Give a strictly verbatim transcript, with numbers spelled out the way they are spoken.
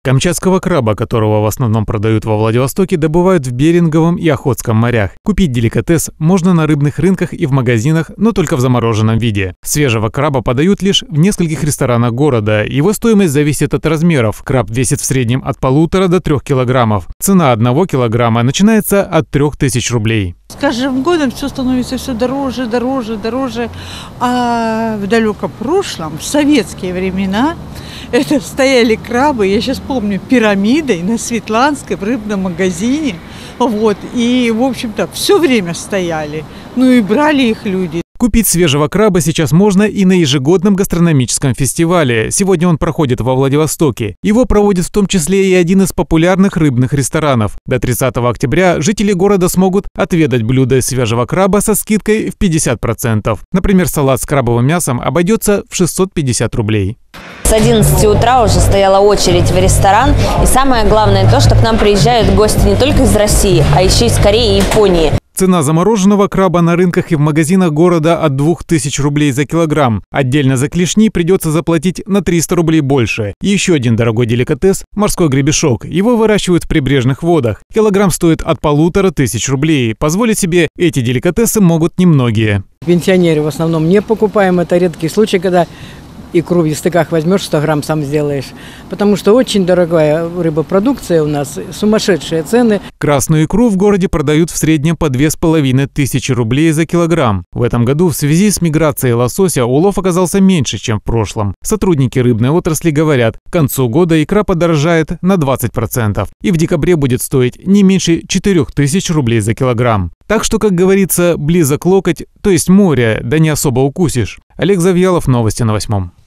Камчатского краба, которого в основном продают во Владивостоке, добывают в Беринговом и Охотском морях. Купить деликатес можно на рыбных рынках и в магазинах, но только в замороженном виде. Свежего краба подают лишь в нескольких ресторанах города. Его стоимость зависит от размеров. Краб весит в среднем от полутора до трех килограммов. Цена одного килограмма начинается от трех тысяч рублей. С каждым годом все становится все дороже, дороже, дороже. А в далеком прошлом, в советские времена, это стояли крабы, я сейчас помню, пирамидой на Светланской в рыбном магазине. Вот, и, в общем-то, все время стояли. Ну и брали их люди. Купить свежего краба сейчас можно и на ежегодном гастрономическом фестивале. Сегодня он проходит во Владивостоке. Его проводит в том числе и один из популярных рыбных ресторанов. До тридцатого октября жители города смогут отведать блюдо из свежего краба со скидкой в пятьдесят процентов. Например, салат с крабовым мясом обойдется в шестьсот пятьдесят рублей. С одиннадцати утра уже стояла очередь в ресторан. И самое главное то, что к нам приезжают гости не только из России, а еще из Кореи и Японии. Цена замороженного краба на рынках и в магазинах города от двух тысяч рублей за килограмм. Отдельно за клешни придется заплатить на триста рублей больше. И еще один дорогой деликатес – морской гребешок. Его выращивают в прибрежных водах. Килограмм стоит от полутора тысяч рублей. Позволить себе эти деликатесы могут немногие. Пенсионеры в основном не покупаем. Это редкий случай, когда икру в естыках возьмешь, сто грамм сам сделаешь. Потому что очень дорогая рыбопродукция у нас, сумасшедшие цены. Красную икру в городе продают в среднем по две с половиной тысячи рублей за килограмм. В этом году в связи с миграцией лосося улов оказался меньше, чем в прошлом. Сотрудники рыбной отрасли говорят, к концу года икра подорожает на двадцать процентов. И в декабре будет стоить не меньше четырёх тысяч рублей за килограмм. Так что, как говорится, близок локоть, то есть море, да не особо укусишь. Олег Завьялов, новости на восьмом.